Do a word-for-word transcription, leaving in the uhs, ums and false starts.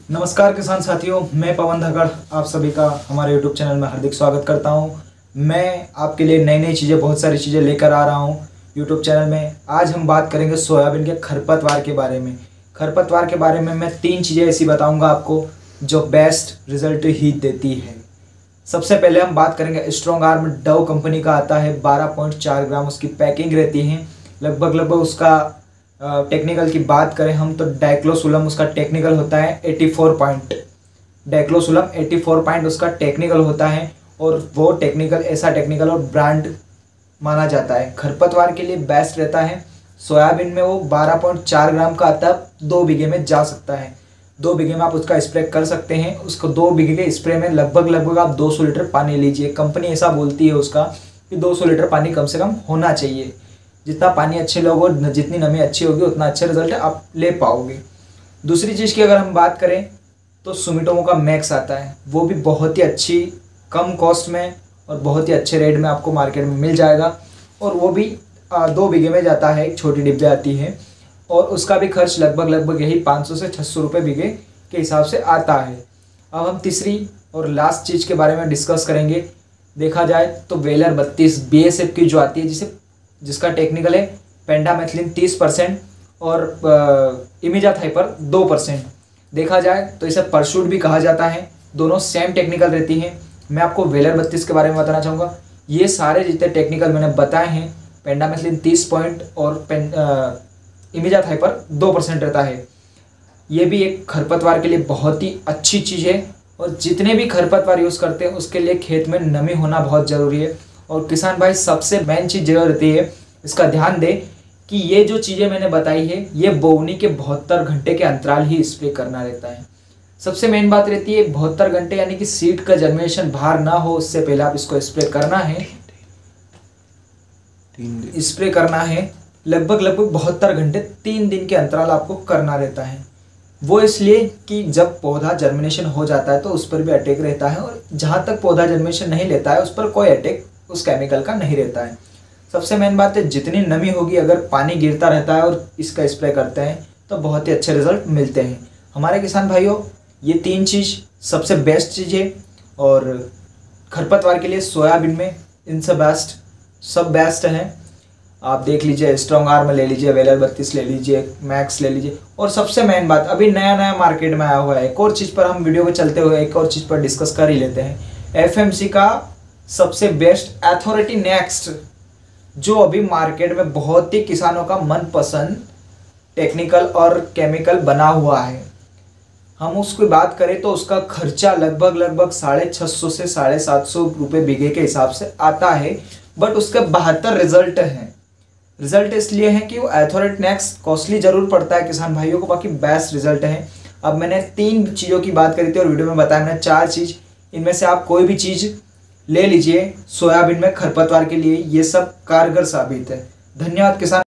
नमस्कार किसान साथियों, मैं पवन धाकड़ आप सभी का हमारे यूट्यूब चैनल में हार्दिक स्वागत करता हूं। मैं आपके लिए नई नई चीज़ें बहुत सारी चीज़ें लेकर आ रहा हूं यूट्यूब चैनल में। आज हम बात करेंगे सोयाबीन के खरपतवार के बारे में। खरपतवार के बारे में मैं तीन चीज़ें ऐसी बताऊंगा आपको जो बेस्ट रिजल्ट ही देती है। सबसे पहले हम बात करेंगे स्ट्रॉन्ग आर्म डव कंपनी का आता है, बारह पॉइंट चार ग्राम उसकी पैकिंग रहती है। लगभग लगभग उसका टेक्निकल की बात करें हम तो डाइक्लोसुलम उसका टेक्निकल होता है चौरासी पॉइंट। डाइक्लोसुलम चौरासी पॉइंट उसका टेक्निकल होता है और वो टेक्निकल ऐसा टेक्निकल और ब्रांड माना जाता है। खरपतवार के लिए बेस्ट रहता है। सोयाबीन में वो बारह पॉइंट चार ग्राम का आता है, दो बीघे में जा सकता है। दो बीघे में आप उसका स्प्रे कर सकते हैं। उसको दो बीघे के स्प्रे में लगभग लगभग आप दो सौ लीटर पानी लीजिए। कंपनी ऐसा बोलती है उसका कि दो सौ लीटर पानी कम से कम होना चाहिए। जितना पानी अच्छे लोगो, जितनी नमी अच्छी होगी उतना अच्छे रिजल्ट आप ले पाओगे। दूसरी चीज़ की अगर हम बात करें तो सुमिटोमो का मैक्स आता है, वो भी बहुत ही अच्छी कम कॉस्ट में और बहुत ही अच्छे रेट में आपको मार्केट में मिल जाएगा। और वो भी आ, दो बीघे में जाता है, एक छोटी डिब्बे आती है और उसका भी खर्च लगभग लगभग यही पाँच सौ से छः सौ रुपये बीघे के हिसाब से आता है। अब हम तीसरी और लास्ट चीज़ के बारे में डिस्कस करेंगे। देखा जाए तो वेलर बत्तीस बी एस एफ की जो आती है, जिसे जिसका टेक्निकल है पेंडामेथिलिन तीस परसेंट और इमिजाथाइपर दो परसेंट। देखा जाए तो इसे परशूट भी कहा जाता है, दोनों सेम टेक्निकल रहती हैं। मैं आपको वेलर बत्तीस के बारे में बताना चाहूँगा। ये सारे जितने टेक्निकल मैंने बताए हैं, पेंडामेथिलिन तीस पॉइंट और इमिजाथाइपर दो परसेंट रहता है। ये भी एक खरपतवार के लिए बहुत ही अच्छी चीज़ है और जितने भी खरपतवार यूज़ करते हैं उसके लिए खेत में नमी होना बहुत ज़रूरी है। और किसान भाई सबसे मेन चीज़ जो रहती है, इसका ध्यान दें कि ये जो चीज़ें मैंने बताई है ये बोवनी के बहत्तर घंटे के अंतराल ही स्प्रे करना रहता है। सबसे मेन बात रहती है बहत्तर घंटे, यानी कि सीड का जर्मिनेशन बाहर ना हो उससे पहले आप इसको स्प्रे करना है। स्प्रे करना है लगभग लगभग बहत्तर घंटे, तीन दिन के अंतराल आपको करना रहता है। वो इसलिए कि जब पौधा जर्मिनेशन हो जाता है तो उस पर भी अटैक रहता है और जहाँ तक पौधा जर्मिनेशन नहीं लेता है उस पर कोई अटैक उस केमिकल का नहीं रहता है। सबसे मेन बात है जितनी नमी होगी, अगर पानी गिरता रहता है और इसका स्प्रे करते हैं तो बहुत ही अच्छे रिजल्ट मिलते हैं। हमारे किसान भाइयों, ये तीन चीज़ सबसे बेस्ट चीज़ है और खरपतवार के लिए सोयाबीन में इनसे बेस्ट सब बेस्ट हैं। आप देख लीजिए, स्ट्रॉन्ग आर्म ले लीजिए, वेलर बत्तीस ले लीजिए, मैक्स ले लीजिए। और सबसे मेन बात, अभी नया नया मार्केट में आया हुआ है, एक और चीज़ पर हम वीडियो में चलते हुए एक और चीज़ पर डिस्कस कर ही लेते हैं। एफ एम सी का सबसे बेस्ट अथॉरिटी नेक्स्ट, जो अभी मार्केट में बहुत ही किसानों का मनपसंद टेक्निकल और केमिकल बना हुआ है। हम उसकी बात करें तो उसका खर्चा लगभग लगभग साढ़े छः सौ से साढ़े सात सौ रुपये बीघे के हिसाब से आता है, बट उसके बहत्तर रिजल्ट हैं। रिजल्ट इसलिए है कि वो अथॉरिटी नेक्स्ट कॉस्टली जरूर पड़ता है किसान भाइयों को, बाकी बेस्ट रिजल्ट है। अब मैंने तीन चीज़ों की बात करी थी और वीडियो में बताया मैंने चार चीज़, इनमें से आप कोई भी चीज़ ले लीजिए सोयाबीन में खरपतवार के लिए, ये सब कारगर साबित है। धन्यवाद किसान।